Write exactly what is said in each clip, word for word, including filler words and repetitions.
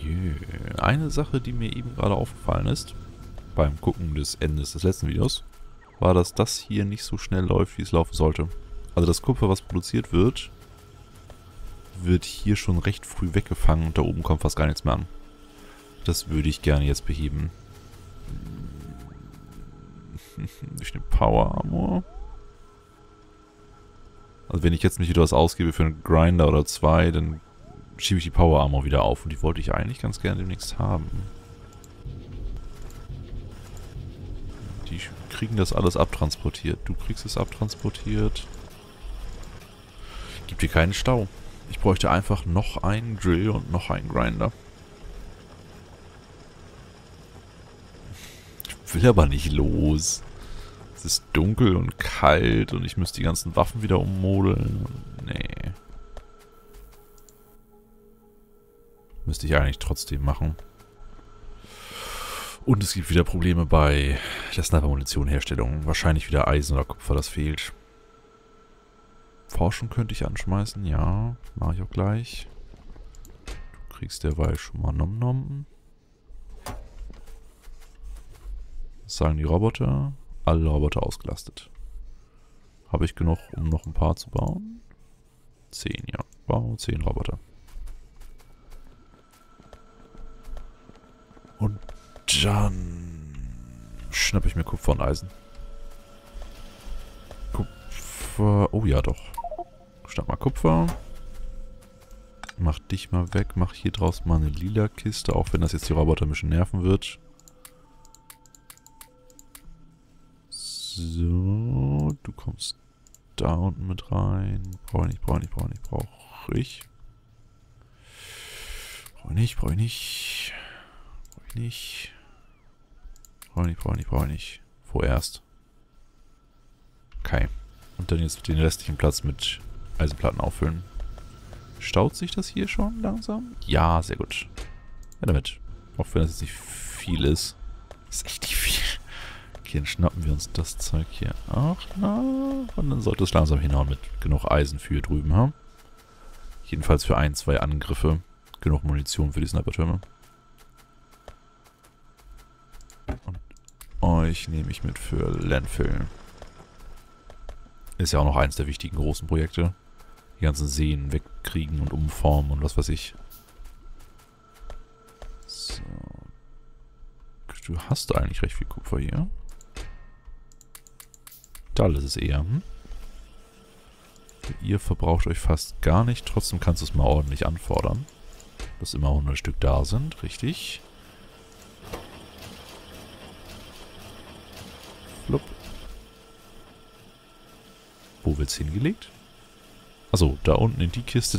Jö. Eine Sache, die mir eben gerade aufgefallen ist, beim Gucken des Endes des letzten Videos, war, dass das hier nicht so schnell läuft, wie es laufen sollte. Also das Kupfer, was produziert wird, wird hier schon recht früh weggefangen und da oben kommt fast gar nichts mehr an. Das würde ich gerne jetzt beheben. Durch eine Power Armor. Also wenn ich jetzt mich wieder was ausgebe für einen Grinder oder zwei, dann schiebe ich die Power Armor wieder auf. Und die wollte ich eigentlich ganz gerne demnächst haben. Die kriegen das alles abtransportiert. Du kriegst es abtransportiert. Gibt hier keinen Stau. Ich bräuchte einfach noch einen Drill und noch einen Grinder. Ich will aber nicht los. Es ist dunkel und kalt und ich müsste die ganzen Waffen wieder ummodeln. Nee. Müsste ich eigentlich trotzdem machen. Und es gibt wieder Probleme bei der Sniper-Munition-Herstellung. Wahrscheinlich wieder Eisen oder Kupfer, das fehlt. Forschung könnte ich anschmeißen, ja. Mache ich auch gleich. Du kriegst derweil schon mal Nom Nom. Was sagen die Roboter? Alle Roboter ausgelastet. Habe ich genug, um noch ein paar zu bauen? Zehn, ja. Wow, zehn Roboter. Und dann schnappe ich mir Kupfer und Eisen. Kupfer... Oh ja, doch. Schnapp mal Kupfer. Mach dich mal weg. Mach hier draus mal eine lila Kiste, auch wenn das jetzt die Roboter ein bisschen nerven wird. So, du kommst da unten mit rein. Brauche ich nicht, brauche ich nicht, brauche ich nicht, brauche ich. Brauche ich nicht, brauche ich nicht. Brauche ich nicht. Brauche ich nicht, brauche ich nicht, brauche ich nicht. Vorerst. Okay. Und dann jetzt den restlichen Platz mit Eisenplatten auffüllen. Staut sich das hier schon langsam? Ja, sehr gut. Ja, damit. Auch wenn das jetzt nicht viel ist. Das ist echt nicht viel. Okay, dann schnappen wir uns das Zeug hier auch noch. Und dann sollte es langsam hinhauen mit genug Eisen für hier drüben, ha? Jedenfalls für ein, zwei Angriffe. Genug Munition für die Sniper-Türme. Und euch nehme ich mit für Landfill. Ist ja auch noch eins der wichtigen großen Projekte. Die ganzen Seen wegkriegen und umformen und was weiß ich. So. Du hast eigentlich recht viel Kupfer hier. Da ist es eher. Hm? Ihr verbraucht euch fast gar nicht. Trotzdem kannst du es mal ordentlich anfordern. Dass immer hundert Stück da sind. Richtig. Flupp. Wo wird's hingelegt? Achso, da unten in die Kiste.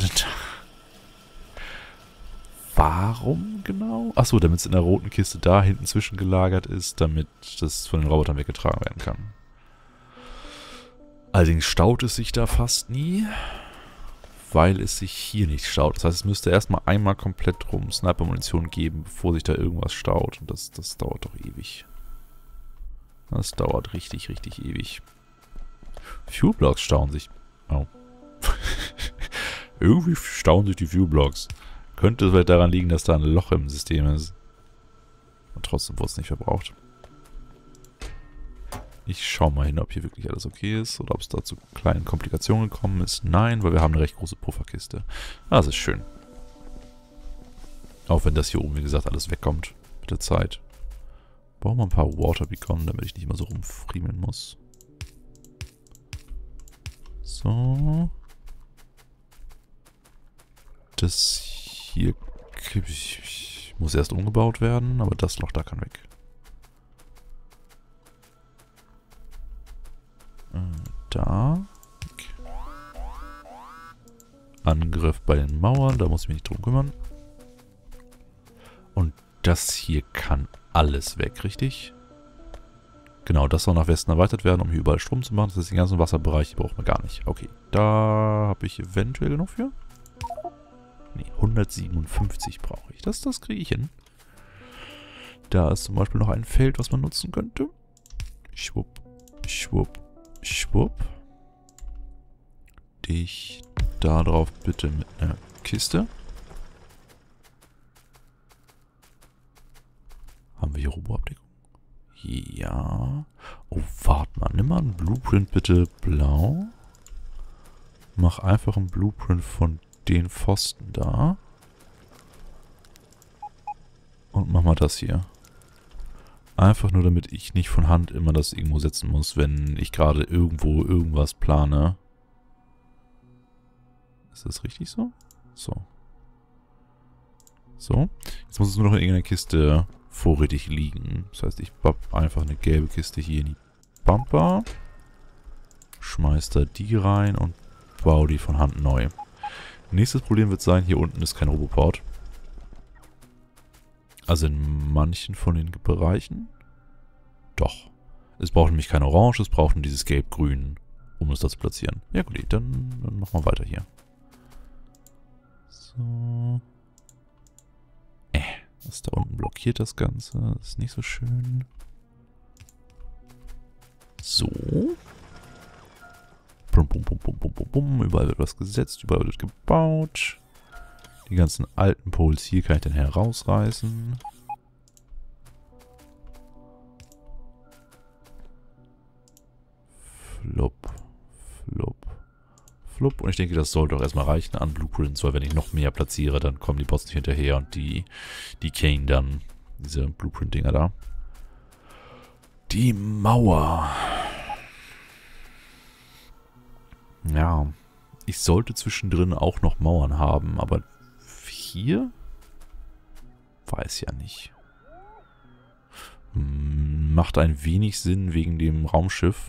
Warum genau? Achso, damit es in der roten Kiste da hinten zwischengelagert ist, damit das von den Robotern weggetragen werden kann. Allerdings staut es sich da fast nie, weil es sich hier nicht staut. Das heißt, es müsste erstmal einmal komplett rum Sniper-Munition geben, bevor sich da irgendwas staut. Und das, das dauert doch ewig. Das dauert richtig, richtig ewig. Fuelblocks stauen sich. Oh. Irgendwie stauen sich die Fuelblocks. Könnte vielleicht daran liegen, dass da ein Loch im System ist. Und trotzdem wurde es nicht verbraucht. Ich schaue mal hin, ob hier wirklich alles okay ist. Oder ob es da zu kleinen Komplikationen gekommen ist. Nein, weil wir haben eine recht große Pufferkiste. Das ist schön. Auch wenn das hier oben, wie gesagt, alles wegkommt mit der Zeit. Bauen wir ein paar Water Beacon, damit ich nicht immer so rumfriemeln muss. So. Das hier muss erst umgebaut werden, aber das Loch da kann weg. Da. Okay. Angriff bei den Mauern, da muss ich mich nicht drum kümmern. Und das hier kann alles weg, richtig? Genau, das soll nach Westen erweitert werden, um hier überall Strom zu machen. Das heißt, den ganzen Wasserbereich braucht man gar nicht. Okay, da habe ich eventuell genug für. Ne, hundertsiebenundfünfzig brauche ich. Das, das kriege ich hin. Da ist zum Beispiel noch ein Feld, was man nutzen könnte. Schwupp, schwupp, schwupp. Dich da drauf bitte mit einer Kiste. Haben wir hier Robo-Abdeckung? Ja. Oh, warte mal. Nimm mal einen Blueprint bitte blau. Mach einfach einen Blueprint von den Pfosten da. Und mach mal das hier. Einfach nur, damit ich nicht von Hand immer das irgendwo setzen muss, wenn ich gerade irgendwo irgendwas plane. Ist das richtig so? So. So. Jetzt muss es nur noch in irgendeiner Kiste vorrätig liegen. Das heißt, ich bapp einfach eine gelbe Kiste hier in die Bumper. Schmeiß da die rein und baue die von Hand neu. Nächstes Problem wird sein, hier unten ist kein Roboport. Also in manchen von den Bereichen. Doch. Es braucht nämlich kein Orange, es braucht nur dieses Gelb-Grün, um es da zu platzieren. Ja gut, dann, dann machen wir weiter hier. So. Äh, das da unten blockiert das Ganze. Das ist nicht so schön. So. Bum, bum, bum, bum, bum, bum, bum. Überall wird was gesetzt, überall wird gebaut. Die ganzen alten Poles hier kann ich dann herausreißen. Flop, flop, flop. Und ich denke, das sollte auch erstmal reichen an Blueprints, weil wenn ich noch mehr platziere, dann kommen die Bots nicht hinterher und die, die Kane dann, diese Blueprint-Dinger da. Die Mauer. Ja, ich sollte zwischendrin auch noch Mauern haben, aber hier? Weiß ja nicht. Macht ein wenig Sinn wegen dem Raumschiff.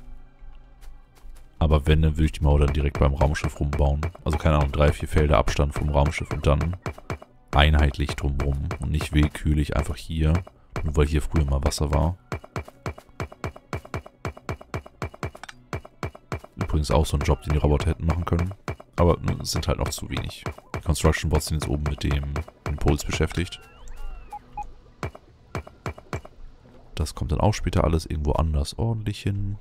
Aber wenn, dann würde ich die Mauer dann direkt beim Raumschiff rumbauen. Also keine Ahnung, drei, vier Felder Abstand vom Raumschiff und dann einheitlich drumrum. Und nicht willkürlich einfach hier, nur weil hier früher mal Wasser war. Übrigens auch so ein Job, den die Roboter hätten machen können. Aber es sind halt noch zu wenig. Die Construction Bots sind jetzt oben mit dem Impuls beschäftigt. Das kommt dann auch später alles irgendwo anders ordentlich hin.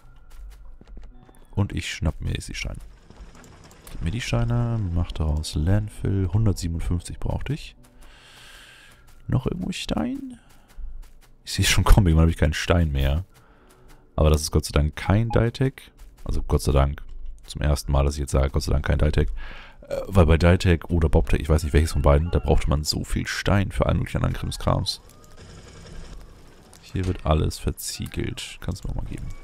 Und ich schnapp mir jetzt die Steine. Gib mir die Steine, mach daraus Landfill. hundertsiebenundfünfzig brauchte ich. Noch irgendwo Stein? Ich sehe schon kommen, irgendwann habe ich keinen Stein mehr. Aber das ist Gott sei Dank kein Ditec. Also Gott sei Dank. Zum ersten Mal, dass ich jetzt sage, Gott sei Dank kein Ditec. Äh, weil bei Ditec oder Bobtech, ich weiß nicht welches von beiden, da brauchte man so viel Stein für allen möglichen anderen Krimskrams. Hier wird alles verziegelt. Kannst du mir auch mal geben.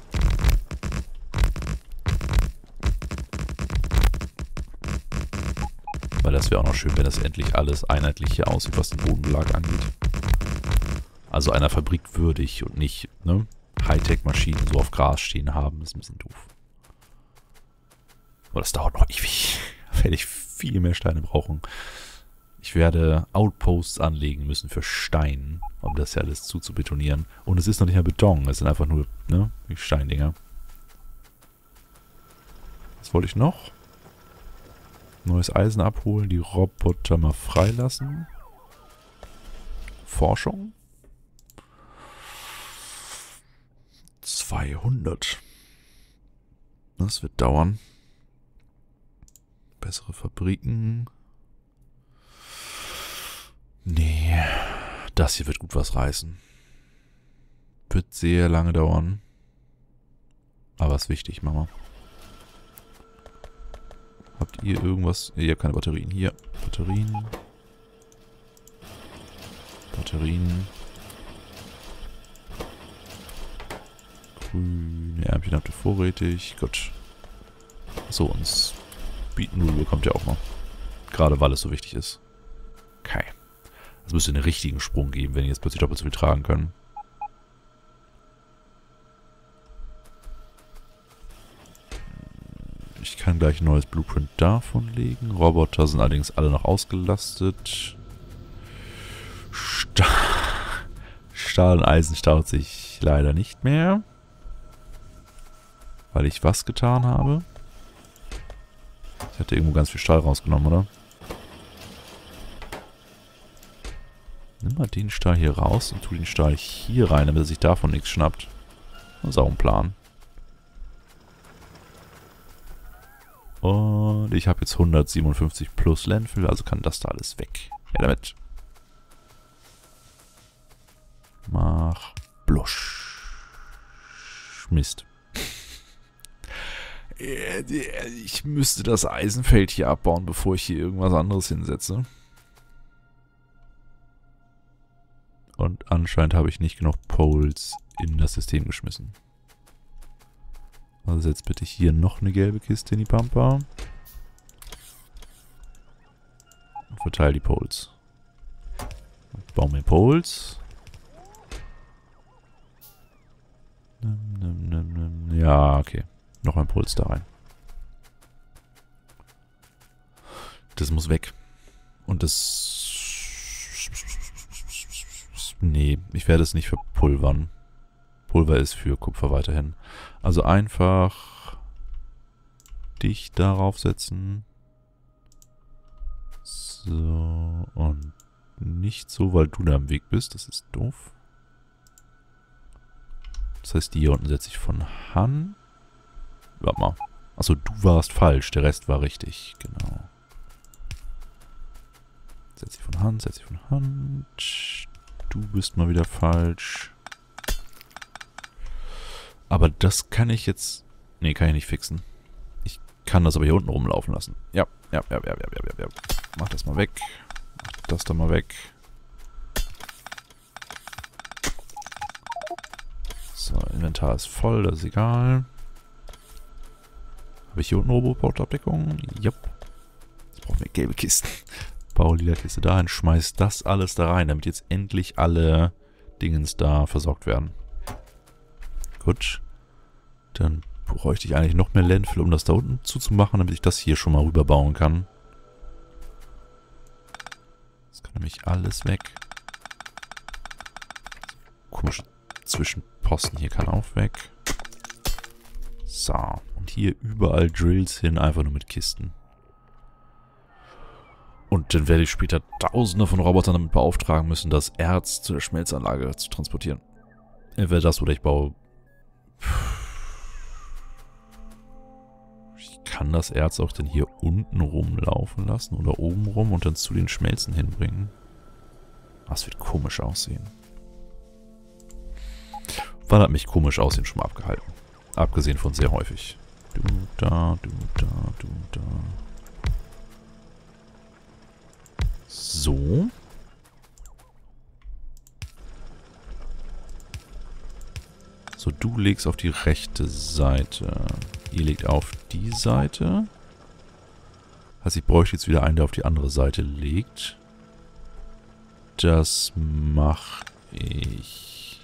Weil das wäre auch noch schön, wenn das endlich alles einheitlich hier aussieht, was den Bodenbelag angeht. Also einer Fabrik würdig und nicht, ne, Hightech-Maschinen so auf Gras stehen haben. Das ist ein bisschen doof. Aber das dauert noch ewig. Da werde ich viel mehr Steine brauchen. Ich werde Outposts anlegen müssen für Stein, um das ja alles zuzubetonieren. Und es ist noch nicht mehr Beton, es sind einfach nur, ne, die Steindinger. Was wollte ich noch? Neues Eisen abholen, die Roboter mal freilassen. Forschung. zweihundert. Das wird dauern. Bessere Fabriken. Nee. Das hier wird gut was reißen. Wird sehr lange dauern. Aber ist wichtig, Mama. Habt ihr irgendwas? Ihr habt keine Batterien. Hier. Batterien. Batterien. Grüne Ärmchen habt ihr vorrätig. Gut. So, uns Beetenrule bekommt ihr auch noch. Gerade weil es so wichtig ist. Okay. Es müsste einen richtigen Sprung geben, wenn die jetzt plötzlich doppelt so viel tragen können. Ich kann gleich ein neues Blueprint davon legen. Roboter sind allerdings alle noch ausgelastet. Stahl, Stahl und Eisen staut sich leider nicht mehr. Weil ich was getan habe. Ich hatte irgendwo ganz viel Stahl rausgenommen, oder? Nimm mal den Stahl hier raus und tu den Stahl hier rein, damit er sich davon nichts schnappt. Das ist auch ein Plan. Und ich habe jetzt hundertsiebenundfünfzig plus Landfill, also kann das da alles weg. Ja, damit. Mach Blusch. Mist. Ich müsste das Eisenfeld hier abbauen, bevor ich hier irgendwas anderes hinsetze. Und anscheinend habe ich nicht genug Poles in das System geschmissen. Also setz bitte hier noch eine gelbe Kiste in die Pampa. Und verteile die Poles. Bau mir Poles. Ja, okay. Noch ein Puls da rein. Das muss weg. Und das... Nee, ich werde es nicht verpulvern. Pulver ist für Kupfer weiterhin. Also einfach dich darauf setzen. So, und nicht so, weil du da im Weg bist. Das ist doof. Das heißt, die hier unten setze ich von Hand. Warte mal. Achso, du warst falsch. Der Rest war richtig. Genau. Setze ich von Hand, setze ich von Hand. Du bist mal wieder falsch. Aber das kann ich jetzt... Nee, kann ich nicht fixen. Ich kann das aber hier unten rumlaufen lassen. Ja, ja, ja, ja, ja, ja, ja. Mach das mal weg. Mach das da mal weg. So, Inventar ist voll, das ist egal. Habe ich hier unten Roboportabdeckung? Jupp. Jetzt brauchen wir gelbe Kisten. Bau lila Kiste dahin, schmeiß das alles da rein, damit jetzt endlich alle Dingens da versorgt werden. Gut. Dann bräuchte ich eigentlich noch mehr Landfill, um das da unten zuzumachen, damit ich das hier schon mal rüberbauen kann. Das kann nämlich alles weg. Komische Zwischenposten hier kann auch weg. So. Und hier überall Drills hin, einfach nur mit Kisten. Und dann werde ich später Tausende von Robotern damit beauftragen müssen, das Erz zu der Schmelzanlage zu transportieren. Entweder das oder ich baue... Ich kann das Erz auch dann hier unten rumlaufen lassen oder oben rum und dann zu den Schmelzen hinbringen. Das wird komisch aussehen. Wann hat mich komisch aussehen schon mal abgehalten? Abgesehen von sehr häufig. Du da, du da, du da. So. So, du legst auf die rechte Seite. Ihr legt auf die Seite. Also ich bräuchte jetzt wieder einen, der auf die andere Seite legt. Das mache ich.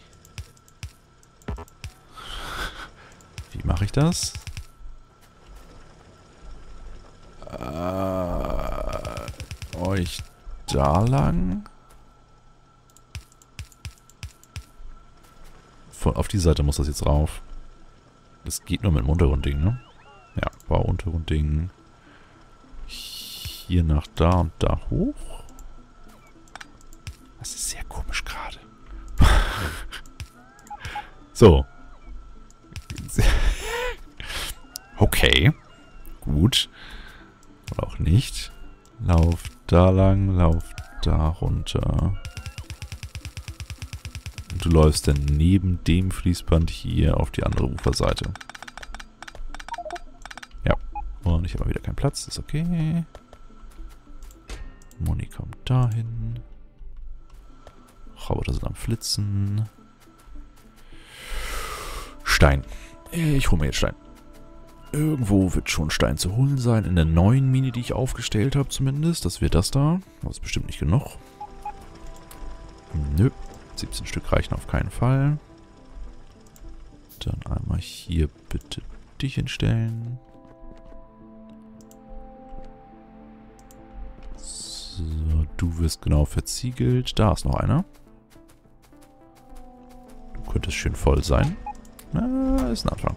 Wie mache ich das? Äh, euch da lang. Von, auf die Seite muss das jetzt rauf. Das geht nur mit dem Untergrundding, ne? Ja, Bau Untergrundding. Hier nach da und da hoch. Das ist sehr komisch gerade. So. Okay. Gut. Oder auch nicht. Lauf da lang, lauf da runter. Und du läufst dann neben dem Fließband hier auf die andere Uferseite. Ja. Und ich habe mal wieder keinen Platz. Ist okay. Moni kommt dahin. Roboter sind am Flitzen. Stein. Ich hole mir jetzt Stein. Irgendwo wird schon Stein zu holen sein. In der neuen Mine, die ich aufgestellt habe zumindest. Das wird das da. Das ist bestimmt nicht genug. Nö. siebzehn Stück reichen auf keinen Fall. Dann einmal hier bitte dich hinstellen. So, du wirst genau verziegelt. Da ist noch einer. Du könntest schön voll sein. Na, ist ein Anfang.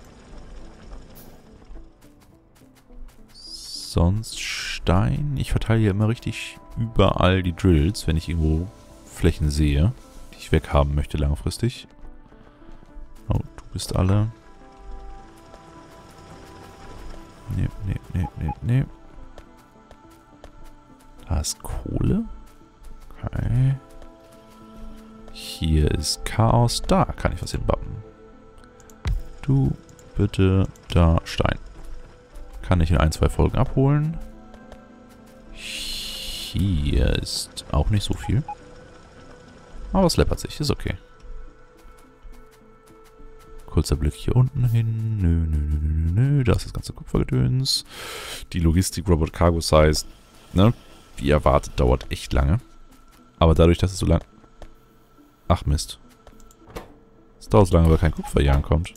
Sonst Stein. Ich verteile hier immer richtig überall die Drills, wenn ich irgendwo Flächen sehe, die ich weghaben möchte langfristig. Oh, du bist alle. Nee, nee, nee, nee, nee. Da ist Kohle. Okay. Hier ist Chaos. Da kann ich was hinbappen. Du, bitte, da, Stein. Kann ich in ein, zwei Folgen abholen. Hier ist auch nicht so viel. Aber es läppert sich, ist okay. Kurzer Blick hier unten hin. Nö, nö, nö, nö, nö. Da ist das ganze Kupfergedöns. Die Logistik Robot Cargo Size, ne? Wie erwartet, dauert echt lange. Aber dadurch, dass es so lang... Ach Mist. Es dauert so lange, weil kein Kupfer hier ankommt.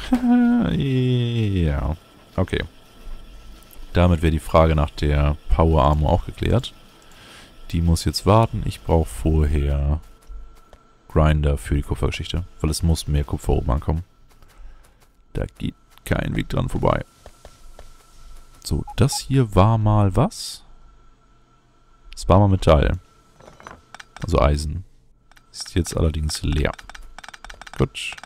Ja. Okay. Damit wäre die Frage nach der Power Armor auch geklärt. Die muss jetzt warten. Ich brauche vorher Grinder für die Kupfergeschichte. Weil es muss mehr Kupfer oben ankommen. Da geht kein Weg dran vorbei. So, das hier war mal was? Das war mal Metall. Also Eisen. Ist jetzt allerdings leer. Gut.